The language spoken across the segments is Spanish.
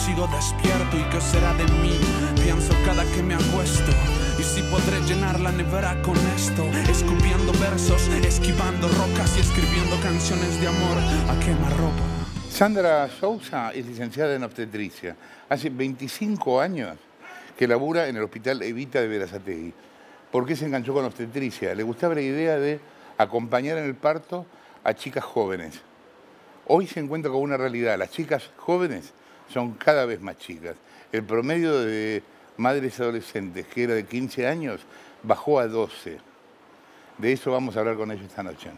sigo despierto y qué será de mí. Pienso cada que me acuesto, y si podré llenar la nevera con esto, escupiendo versos, esquivando rocas y escribiendo canciones de amor a quemarropa. Sandra Sousa es licenciada en obstetricia. Hace 25 años que labura en el Hospital Evita de Berazategui. ¿Por qué se enganchó con obstetricia? Le gustaba la idea de acompañar en el parto a chicas jóvenes. Hoy se encuentra con una realidad. Las chicas jóvenes son cada vez más chicas. El promedio de madres adolescentes, que era de 15 años, bajó a 12. De eso vamos a hablar con ellos esta noche.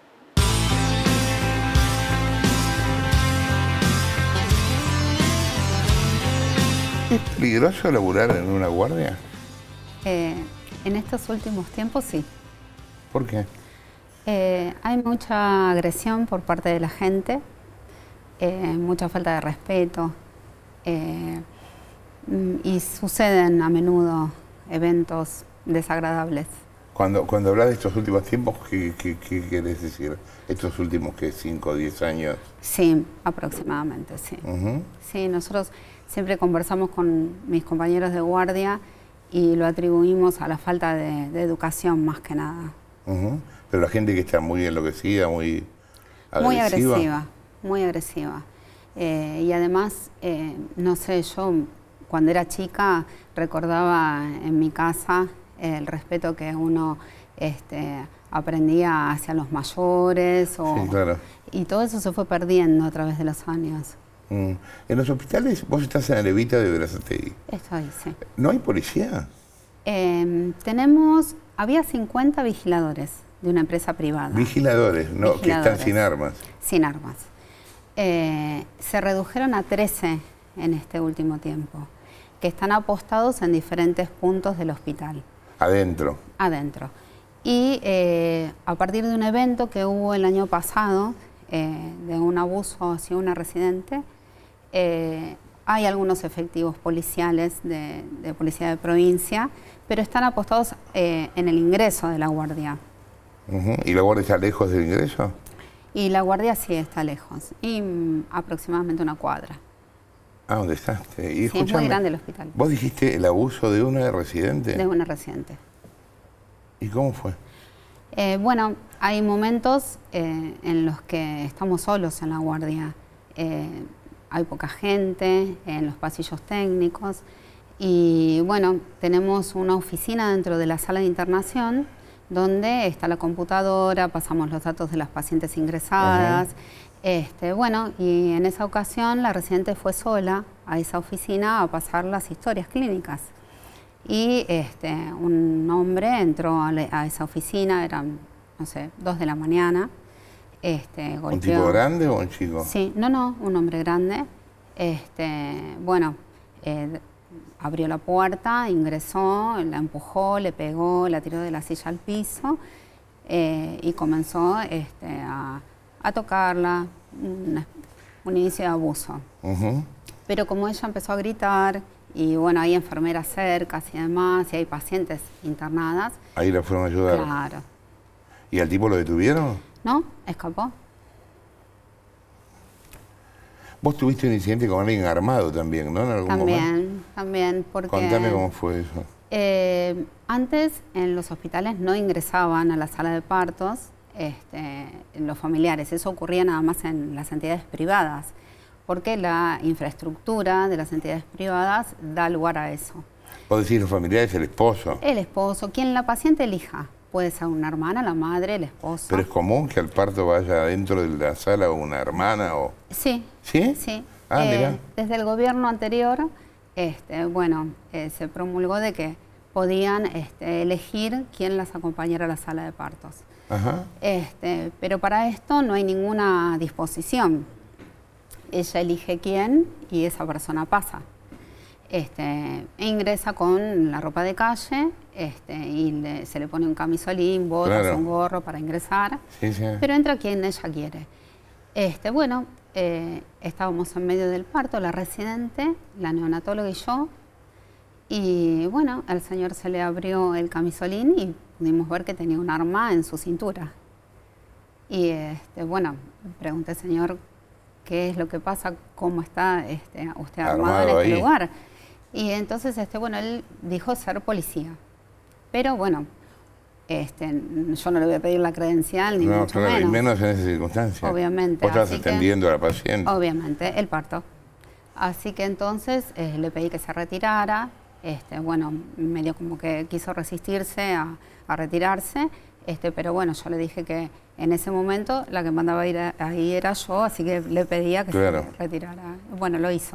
¿Es peligroso laburar en una guardia? En estos últimos tiempos sí. ¿Por qué? Hay mucha agresión por parte de la gente, mucha falta de respeto y suceden a menudo eventos desagradables. Cuando hablas de estos últimos tiempos, ¿qué querés decir? ¿Estos últimos, qué, 5 o 10 años? Sí, aproximadamente, sí. Sí, nosotros siempre conversamos con mis compañeros de guardia y lo atribuimos a la falta de educación más que nada. Pero la gente que está muy enloquecida, muy agresiva. Muy agresiva, muy agresiva. Y además, no sé, yo cuando era chica recordaba en mi casa el respeto que uno aprendía hacia los mayores. Sí, claro. Y todo eso se fue perdiendo a través de los años. En los hospitales, vos estás en el Evita de Berazategui. Estoy, sí. ¿No hay policía? Había 50 vigiladores de una empresa privada. Vigiladores, no, que están sin armas. Sin armas. Se redujeron a 13 en este último tiempo, que están apostados en diferentes puntos del hospital. Adentro. Adentro. Y a partir de un evento que hubo el año pasado, de un abuso hacia una residente, hay algunos efectivos policiales de policía de provincia, pero están apostados en el ingreso de la guardia. ¿Y la guardia está lejos del ingreso? Y la guardia sí está lejos, y aproximadamente una cuadra. Ah, ¿dónde estás? Y sí, es muy grande el hospital. ¿Vos dijiste el abuso de una residente? De una residente. ¿Y cómo fue? Bueno, hay momentos en los que estamos solos en la guardia. Hay poca gente en los pasillos técnicos y bueno, tenemos una oficina dentro de la sala de internación donde está la computadora, pasamos los datos de las pacientes ingresadas. Bueno, y en esa ocasión la residente fue sola a esa oficina a pasar las historias clínicas. Y un hombre entró a esa oficina, eran, no sé, 2 de la mañana. Golpeó. ¿Un tipo grande o un chico? Sí, no, un hombre grande. Bueno, abrió la puerta, ingresó, la empujó, le pegó, la tiró de la silla al piso y comenzó a tocarla, un inicio de abuso. Pero como ella empezó a gritar, y bueno, hay enfermeras cerca y demás, y hay pacientes internadas. Ahí la fueron a ayudar. Claro. ¿Y al tipo lo detuvieron? No, escapó. Vos tuviste un incidente con alguien armado también, ¿no? En algún momento. También, porque... Contame cómo fue eso. Antes en los hospitales no ingresaban a la sala de partos los familiares, eso ocurría nada más en las entidades privadas, porque la infraestructura de las entidades privadas da lugar a eso. ¿Vos decís los familiares, el esposo? El esposo, quien la paciente elija. Puede ser una hermana, la madre, el esposo. ¿Pero es común que al parto vaya dentro de la sala una hermana o...? Sí. ¿Sí? Sí. Ah, mirá. Desde el gobierno anterior, se promulgó de que podían elegir quién las acompañara a la sala de partos. Pero para esto no hay ninguna disposición. Ella elige quién y esa persona pasa. E ingresa con la ropa de calle y se le pone un camisolín, botas, un gorro para ingresar, pero entra quien ella quiere. Estábamos en medio del parto, la residente, la neonatóloga y yo, y bueno, al señor se le abrió el camisolín y pudimos ver que tenía un arma en su cintura. Y pregunté, señor, qué es lo que pasa, cómo está usted armado en este lugar. Y entonces, bueno, él dijo ser policía. Pero bueno, yo no le voy a pedir la credencial, ni mucho menos. Y menos en esas circunstancias. Obviamente. Vos estás atendiendo a la paciente. Obviamente, el parto. Así que entonces le pedí que se retirara. Bueno, medio como que quiso resistirse a retirarse. Pero bueno, yo le dije que en ese momento la que mandaba ir ahí era yo, así que le pedía que se retirara. Bueno, lo hizo.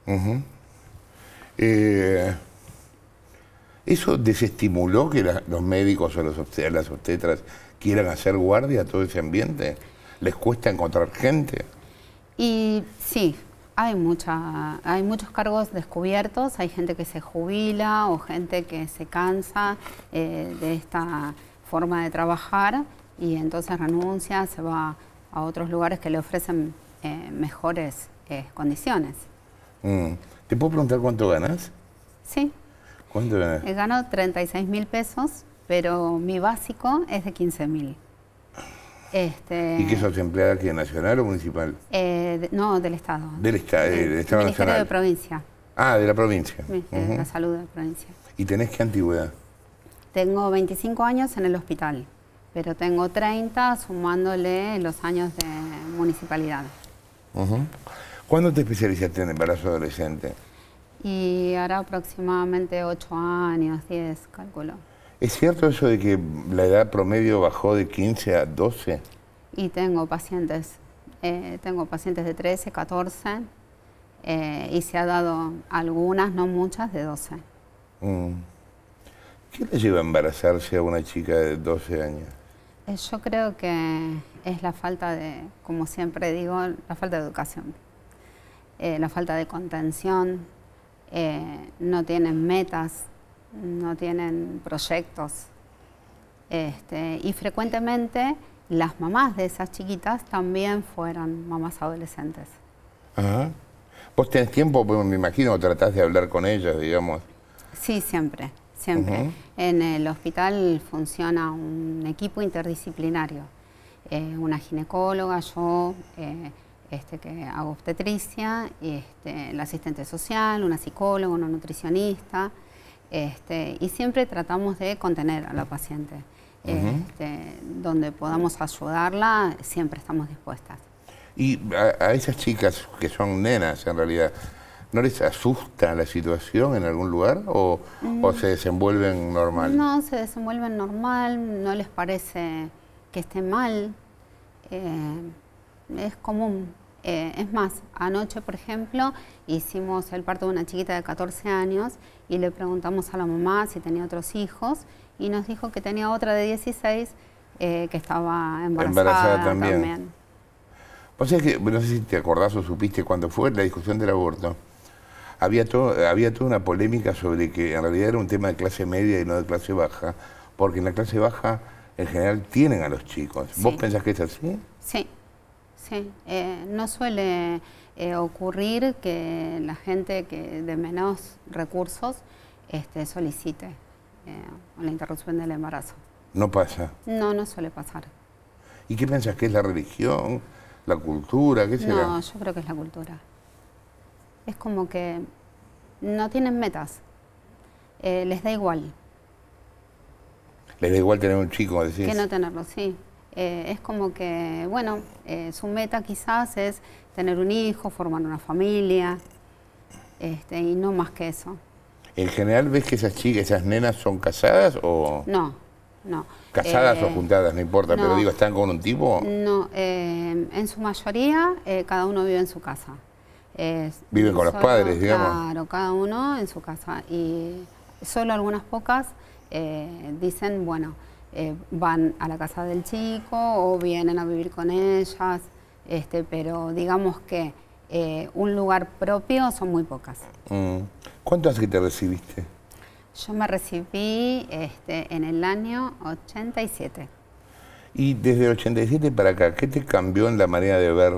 ¿Eso desestimuló que los médicos o las obstetras quieran hacer guardia a todo ese ambiente? ¿Les cuesta encontrar gente? Y sí, hay muchos cargos descubiertos, hay gente que se jubila o gente que se cansa de esta forma de trabajar y entonces renuncia, se va a otros lugares que le ofrecen mejores condiciones. ¿Te puedo preguntar cuánto ganas? Sí. ¿Cuánto ganas? Gano 36.000 pesos, pero mi básico es de 15.000. ¿Y qué sos empleada aquí, nacional o municipal? No, del Estado. Del Estado Ministerio Nacional. de Provincia. Ah, de la provincia. De la salud de la provincia. ¿Y tenés qué antigüedad? Tengo 25 años en el hospital, pero tengo 30 sumándole los años de municipalidad. ¿Cuándo te especializaste en embarazo adolescente? Y hará aproximadamente 8 años, 10, calculo. ¿Es cierto eso de que la edad promedio bajó de 15 a 12? Y tengo pacientes de 13, 14, y se ha dado algunas, no muchas, de 12. ¿Qué le lleva a embarazarse a una chica de 12 años? Yo creo que es la falta de, como siempre digo, la falta de educación, la falta de contención, no tienen metas, no tienen proyectos. Y frecuentemente las mamás de esas chiquitas también fueron mamás adolescentes. ¿Vos tenés tiempo? Pues me imagino, tratás de hablar con ellas, digamos. Sí, siempre. Siempre. En el hospital funciona un equipo interdisciplinario. Una ginecóloga, yo, que hago obstetricia, y la asistente social, una psicóloga, una nutricionista, y siempre tratamos de contener a la paciente. Donde podamos ayudarla, siempre estamos dispuestas. Y a esas chicas que son nenas, en realidad, ¿no les asusta la situación en algún lugar o se desenvuelven normal? No, se desenvuelven normal, no les parece que esté mal, es común. Es más, anoche, por ejemplo, hicimos el parto de una chiquita de 14 años y le preguntamos a la mamá si tenía otros hijos y nos dijo que tenía otra de 16 que estaba embarazada también. O sea que, no sé si te acordás o supiste cuando fue la discusión del aborto. Había toda una polémica sobre que en realidad era un tema de clase media y no de clase baja, porque en la clase baja en general tienen a los chicos. Sí. ¿Vos pensás que es así? Sí, sí. No suele ocurrir que la gente de menos recursos solicite la interrupción del embarazo. ¿No pasa? No, no suele pasar. ¿Y qué pensás que es la religión, la cultura? ¿Qué será? No, yo creo que es la cultura. Es como que no tienen metas, les da igual. ¿Les da igual tener un chico, decís? Que no tenerlo, sí. Es como que, bueno, su meta quizás es tener un hijo, formar una familia, y no más que eso. ¿En general ves que esas chicas, esas nenas son casadas o...? No, no. ¿Casadas o juntadas? No importa, no, pero digo, ¿están con un tipo? No, en su mayoría cada uno vive en su casa. Viven con los padres, digamos. Claro, cada uno en su casa. Y solo algunas pocas dicen, bueno, van a la casa del chico o vienen a vivir con ellas, pero digamos que un lugar propio son muy pocas. ¿Cuánto hace que te recibiste? Yo me recibí en el año 87. Y desde el 87 para acá, ¿qué te cambió en la manera de ver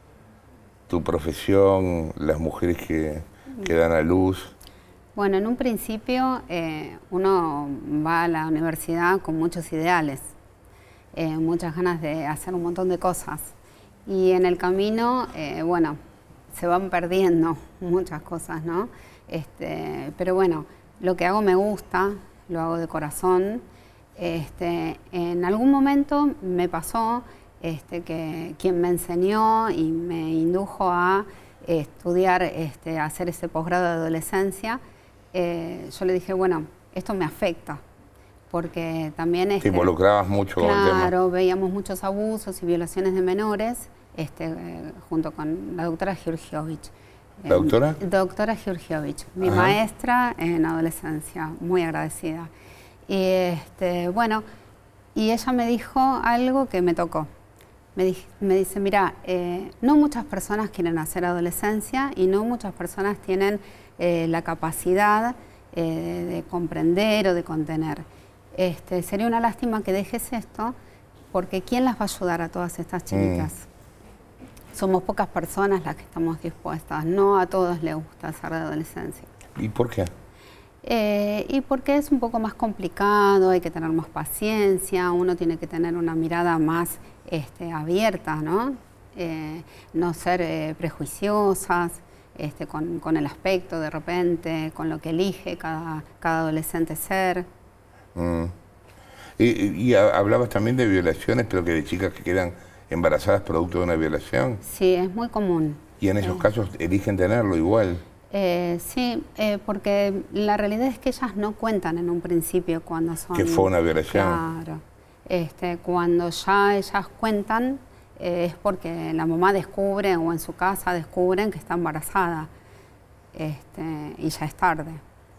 tu profesión, las mujeres que dan a luz? Bueno, en un principio uno va a la universidad con muchos ideales, muchas ganas de hacer un montón de cosas. Y en el camino, bueno, se van perdiendo muchas cosas, ¿no? Pero bueno, lo que hago me gusta, lo hago de corazón. En algún momento me pasó que quien me enseñó y me indujo a estudiar, a hacer ese posgrado de adolescencia, yo le dije, bueno, esto me afecta, porque también... Te involucrabas mucho con el tema. Claro, veíamos muchos abusos y violaciones de menores, junto con la doctora Georgievich. ¿La doctora? Doctora Georgievich, mi Ajá. maestra en adolescencia, muy agradecida. Y bueno, y ella me dijo algo que me tocó. Me dice, mira, no muchas personas quieren hacer adolescencia y no muchas personas tienen la capacidad de comprender o de contener. Sería una lástima que dejes esto, porque ¿quién las va a ayudar a todas estas chiquitas? Somos pocas personas las que estamos dispuestas, no a todos les gusta hacer de adolescencia. ¿Y por qué? Y porque es un poco más complicado, hay que tener más paciencia, uno tiene que tener una mirada más abierta, ¿no? No ser prejuiciosas con el aspecto de repente, con lo que elige cada adolescente ser. Y hablabas también de violaciones, pero que de chicas que quedan embarazadas producto de una violación. Sí, es muy común. ¿Y en esos casos eligen tenerlo igual? Sí, porque la realidad es que ellas no cuentan en un principio cuando son... Que fue una violación. Claro. Cuando ya ellas cuentan es porque la mamá descubre o en su casa descubren que está embarazada y ya es tarde.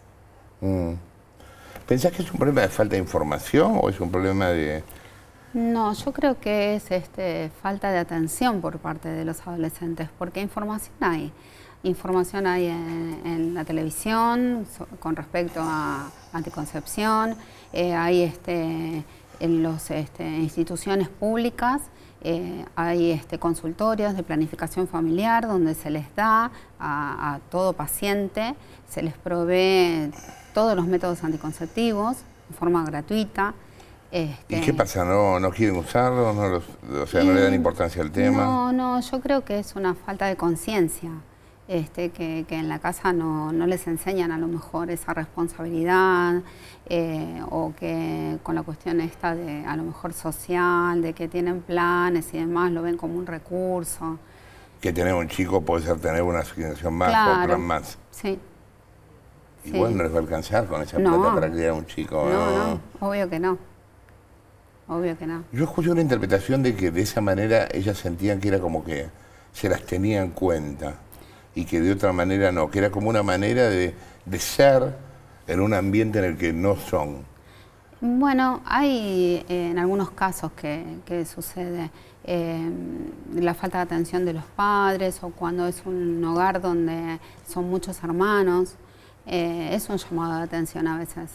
¿Pensás que es un problema de falta de información o es un problema de...? No, yo creo que es falta de atención por parte de los adolescentes, porque información hay. Información hay en la televisión con respecto a anticoncepción, hay en las instituciones públicas, hay consultorios de planificación familiar donde se les da a todo paciente, se les provee todos los métodos anticonceptivos de forma gratuita. ¿Y qué pasa? ¿No quieren usarlos? ¿No le dan importancia al tema? No, yo creo que es una falta de conciencia. Que en la casa no les enseñan a lo mejor esa responsabilidad o que con la cuestión esta de a lo mejor social, de que tienen planes y demás, lo ven como un recurso. Que tener un chico puede ser tener una asignación más o un plan más. Sí. Igual no les va a alcanzar con esa plata para criar a un chico. No, obvio que no. Obvio que no. Yo escuché una interpretación de que de esa manera ellas sentían que era como que se las tenía en cuenta. Y que de otra manera no, que era como una manera de ser en un ambiente en el que no son. Bueno, hay en algunos casos que sucede la falta de atención de los padres o cuando es un hogar donde son muchos hermanos, es un llamado de atención a veces.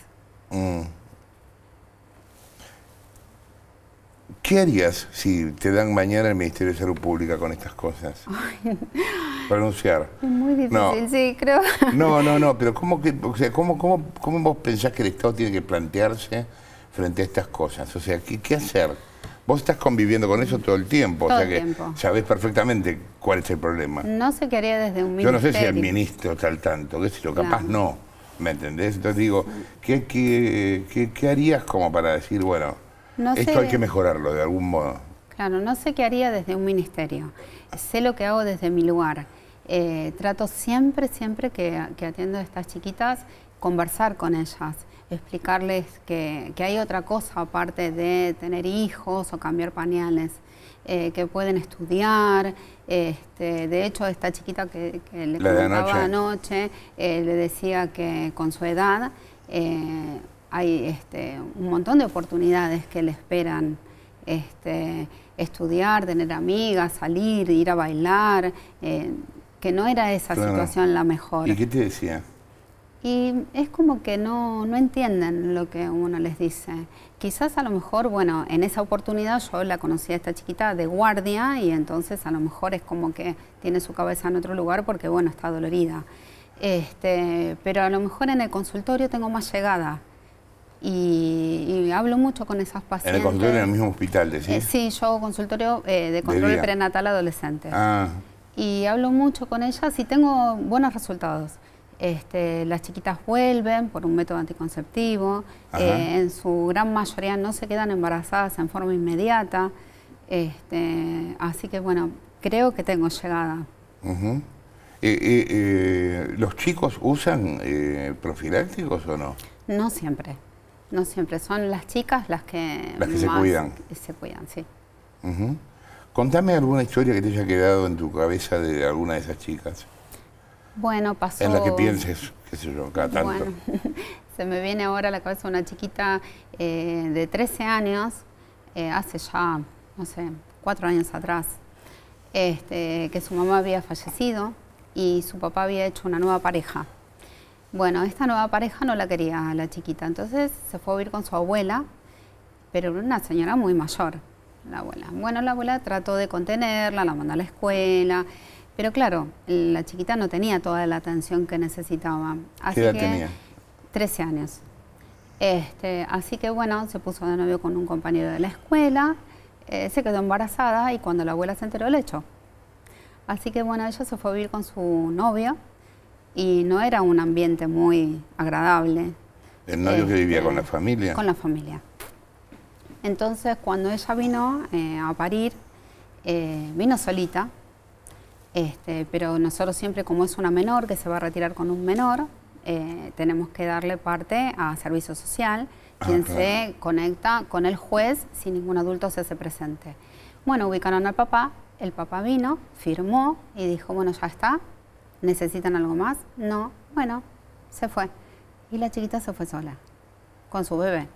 ¿Qué harías si te dan mañana el Ministerio de Salud Pública con estas cosas? Renunciar. Es muy difícil, sí, creo. No, pero ¿cómo vos pensás que el Estado tiene que plantearse frente a estas cosas? O sea, ¿qué hacer? Vos estás conviviendo con eso todo el tiempo, Todo o sea el que tiempo. sabés perfectamente cuál es el problema. No sé qué haría desde un Yo ministerio. no sé si el ministro está al tanto, qué sé yo, capaz no, ¿me entendés? Entonces digo, ¿qué harías como para decir, bueno, esto hay que mejorarlo de algún modo? Claro, no sé qué haría desde un ministerio. Sé lo que hago desde mi lugar. Trato siempre que atiendo a estas chiquitas, conversar con ellas, explicarles que hay otra cosa aparte de tener hijos o cambiar pañales, que pueden estudiar. De hecho, esta chiquita que le comentaba anoche, le decía que con su edad hay un montón de oportunidades que le esperan. Estudiar, tener amigas, salir, ir a bailar, que no era esa situación la mejor. ¿Y qué te decía? Y es como que no entienden lo que uno les dice. Quizás a lo mejor, bueno, en esa oportunidad yo la conocí a esta chiquita de guardia y entonces a lo mejor es como que tiene su cabeza en otro lugar porque, bueno, está dolorida. Pero a lo mejor en el consultorio tengo más llegada. Y hablo mucho con esas ¿En pacientes. el consultorio en el mismo hospital, decís? Sí, yo hago consultorio de control prenatal adolescente. Ah. Y hablo mucho con ellas y tengo buenos resultados. Las chiquitas vuelven por un método anticonceptivo, en su gran mayoría no se quedan embarazadas en forma inmediata, así que bueno, creo que tengo llegada. ¿Los chicos usan profilácticos o no? No siempre, no siempre, son las chicas las que más se cuidan. Se cuidan, sí. Contame alguna historia que te haya quedado en tu cabeza de alguna de esas chicas. Bueno, pasó... En la que pienses, qué sé yo, cada tanto. Bueno, se me viene ahora a la cabeza una chiquita de 13 años, hace ya, no sé, 4 años atrás, que su mamá había fallecido y su papá había hecho una nueva pareja. Bueno, esta nueva pareja no la quería la chiquita, entonces se fue a vivir con su abuela, pero una señora muy mayor, la abuela. Bueno, la abuela trató de contenerla, la mandó a la escuela. Pero claro, la chiquita no tenía toda la atención que necesitaba. Así ¿Qué edad que, tenía? 13 años. Así que bueno, se puso de novio con un compañero de la escuela, se quedó embarazada y cuando la abuela se enteró le echó. Así que bueno, ella se fue a vivir con su novio y no era un ambiente muy agradable. ¿El novio que vivía con la familia? Con la familia. Entonces cuando ella vino a parir, vino solita. Pero nosotros siempre, como es una menor que se va a retirar con un menor, tenemos que darle parte a servicio social, quien se conecta con el juez si ningún adulto se hace presente. Bueno, ubicaron al papá, el papá vino, firmó y dijo, bueno, ya está, ¿necesitan algo más? No, bueno, se fue. Y la chiquita se fue sola, con su bebé.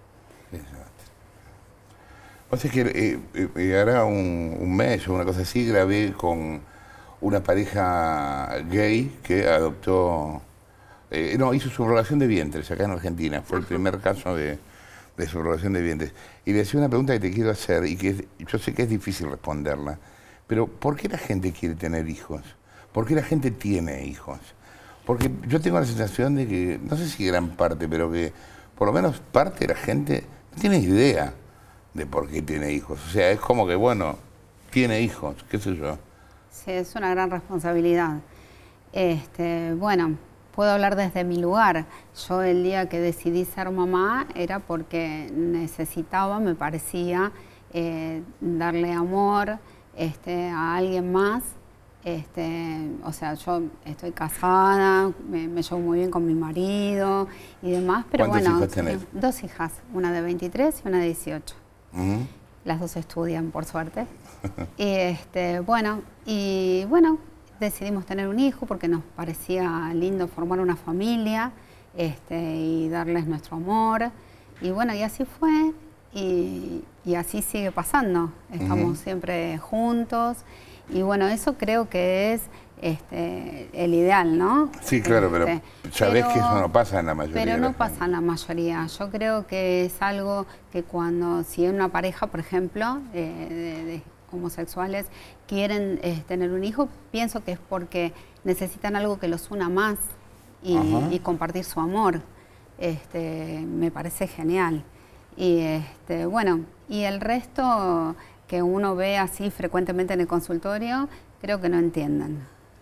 O sea que hará un mes o una cosa así, grabé con una pareja gay que adoptó, hizo subrogación de vientres acá en Argentina. Fue el primer caso de subrogación de vientres. Y le hacía una pregunta que te quiero hacer y que yo sé que es difícil responderla, pero ¿por qué la gente quiere tener hijos? ¿Por qué la gente tiene hijos? Porque yo tengo la sensación de que, no sé si gran parte, pero que por lo menos parte de la gente no tiene idea de por qué tiene hijos. O sea, es como que, bueno, tiene hijos, qué sé yo. Sí, es una gran responsabilidad. Bueno, puedo hablar desde mi lugar. Yo el día que decidí ser mamá era porque necesitaba, me parecía, darle amor a alguien más. O sea, yo estoy casada, me llevo muy bien con mi marido y demás, pero ¿Cuántos bueno, hijos tenés? 2 hijas, una de 23 y una de 18. Las dos estudian, por suerte. Bueno, decidimos tener un hijo porque nos parecía lindo formar una familia y darles nuestro amor. Y bueno, y así fue y así sigue pasando. Estamos siempre juntos y bueno, eso creo que es el ideal, ¿no? Sí, claro, pero sabés que eso no pasa en la mayoría. Pero no pasa en la mayoría. Yo creo que es algo que si una pareja, por ejemplo, de homosexuales quieren tener un hijo, pienso que es porque necesitan algo que los una más y compartir su amor. Me parece genial. Y bueno, y el resto que uno ve así frecuentemente en el consultorio, creo que no entienden.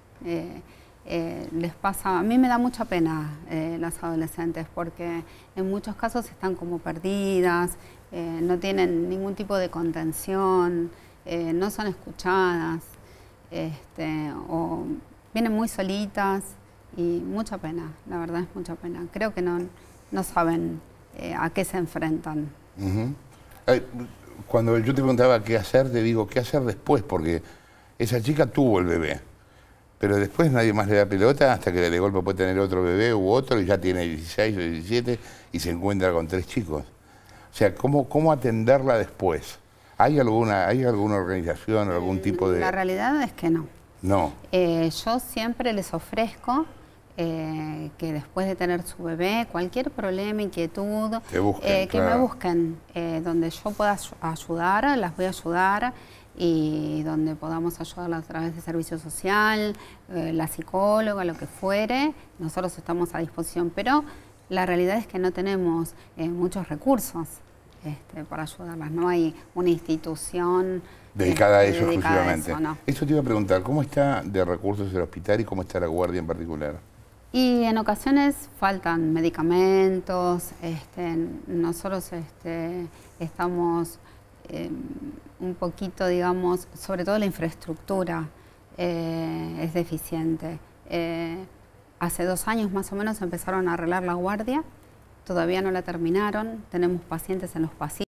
Les pasa, a mí me da mucha pena las adolescentes porque en muchos casos están como perdidas, no tienen ningún tipo de contención, no son escuchadas, o vienen muy solitas y mucha pena, la verdad es mucha pena. Creo que no saben a qué se enfrentan. Cuando yo te preguntaba qué hacer, te digo qué hacer después, porque esa chica tuvo el bebé, pero después nadie más le da pelota hasta que de golpe puede tener otro bebé u otro y ya tiene 16 o 17 y se encuentra con 3 chicos. O sea, ¿cómo atenderla después? ¿Hay alguna organización o algún tipo de...? La realidad es que no. No. Yo siempre les ofrezco que después de tener su bebé, cualquier problema, inquietud, que me busquen. Donde yo pueda ayudar, las voy a ayudar y donde podamos ayudarlas a través de servicio social, la psicóloga, lo que fuere, nosotros estamos a disposición. Pero la realidad es que no tenemos muchos recursos. para ayudarlas. No hay una institución dedicada a eso dedicada exclusivamente. A eso, no. Esto te iba a preguntar, ¿cómo está de recursos el hospital y cómo está la guardia en particular? Y en ocasiones faltan medicamentos, nosotros estamos un poquito, digamos, sobre todo la infraestructura es deficiente. Hace 2 años más o menos empezaron a arreglar la guardia, todavía no la terminaron, tenemos pacientes en los pasillos.